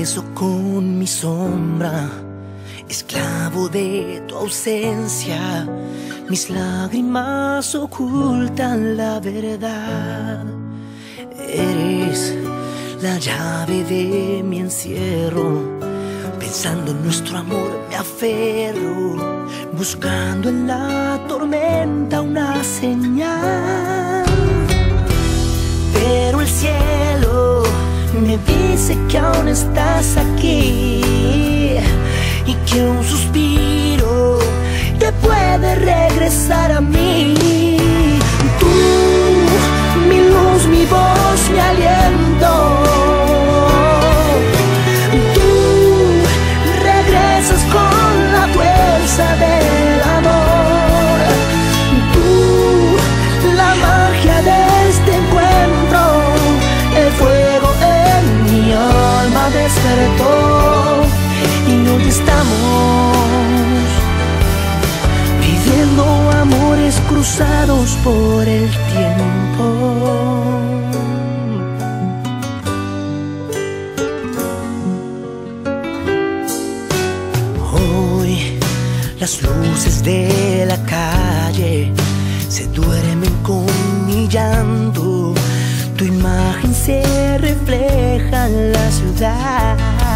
tropiezo con mi sombra, esclavo de tu ausencia. Mis lágrimas ocultan la verdad. Eres la llave de mi encierro. Pensando en nuestro amor me aferro, buscando en la tormenta una señal. Pero el cielo me dice que aún estás aquí y que un suspiro te puede regresar a mí. Tú, mi luz, mi voz, mi aliento. Tú regresas con la fuerza del amor. Tú, la magia de este encuentro. El fuego en mi alma despertó y hoy estamos viviendo amores cruzados por el tiempo. Hoy las luces de la calle se duermen con mi llanto. Tu imagen se refleja en la ciudad.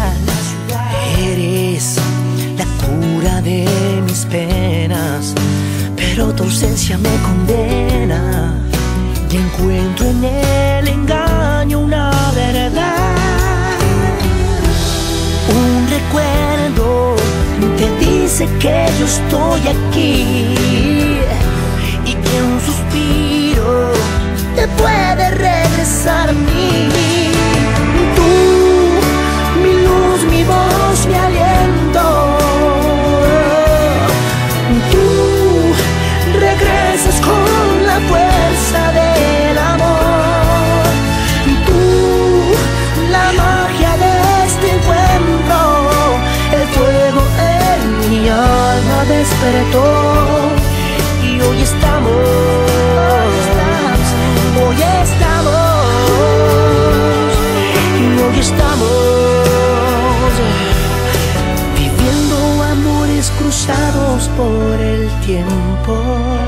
Eres la cura de mis penas, pero tu ausencia me condena. Y encuentro en el engaño una verdad. Un recuerdo te dice que yo estoy aquí y que un suspiro te puede regresar a mí. Tú, mi luz, mi voz, mi aliento. Tú regresas con la fuerza del amor. Tú, la magia de este encuentro. El fuego en mi alma despertó y hoy estamos. Hoy estamos viviendo amores cruzados por el tiempo.